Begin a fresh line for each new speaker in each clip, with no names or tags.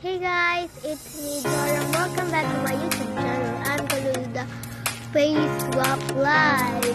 Hey guys, it's me Joram. Welcome back to my YouTube channel. I'm gonna do the Face Swap Live.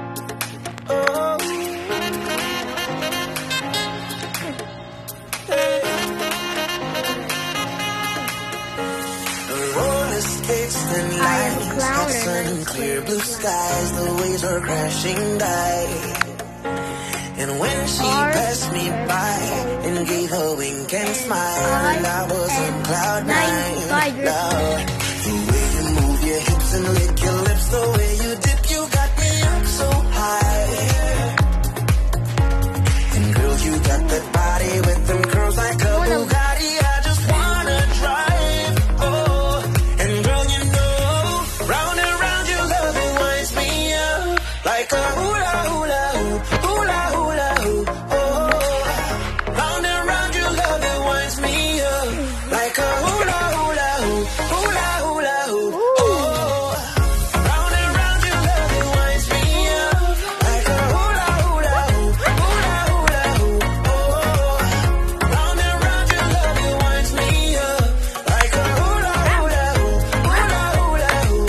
Roller skates and lights, hot sun and clear blue skies. The waves are crashing by. And when she passed me by and gave her wink and smile, and I was on cloud nine. Now, the way you move your hips and lick your lips, the way you dip, you got me up so high. And girl, you got that body with them curls like a Bugatti. I just wanna drive. Oh, and girl, you know, round and round your love, it winds me up like a hula hula hoop, hula hula hoop. Oh, round and round your love, it winds me up like a hula hula hoop, hula hula hoop. Oh, round and round your love, it winds me up like a hula hula hoop, hula hula hoop. Oh, round and round your love, it winds me up like a hula hula hoop, hula hula hoop.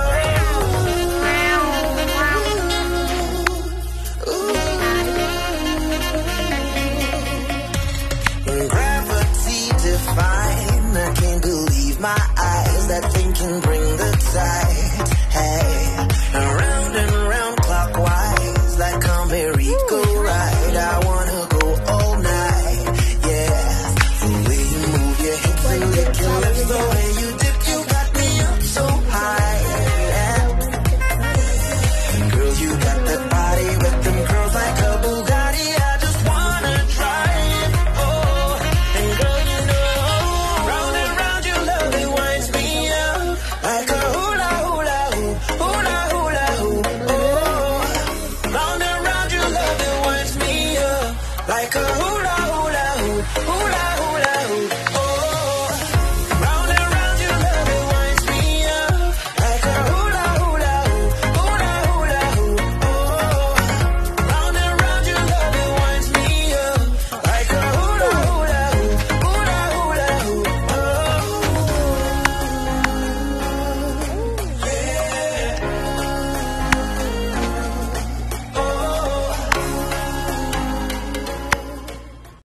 Gravity define, I can't believe my eyes. That thing can bring the tide. Hey, around and round clockwise, like a merry-go-ride. I wanna go all night. Yeah, the way you move your hips and lick your lips, the way you dip, you got me up so high. Yeah. And girl, you got that body with them curls like a Bugatti. I just wanna drive. Oh, and girl, you know, round and round your love, it winds me up like a hula hula hoop, hula hula hoop. Oh, round and round your love, it winds me up like a hula hula hoop, hula